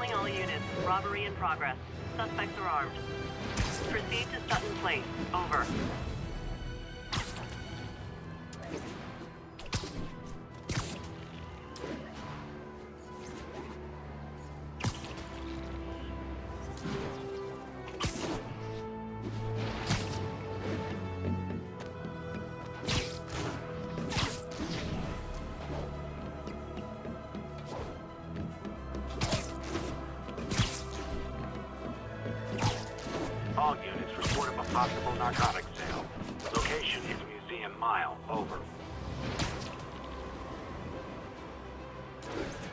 Calling all units. Robbery in progress. Suspects are armed. Proceed to Sutton Place. Over. All units report of a possible narcotics sale. Location is Museum Mile. Over.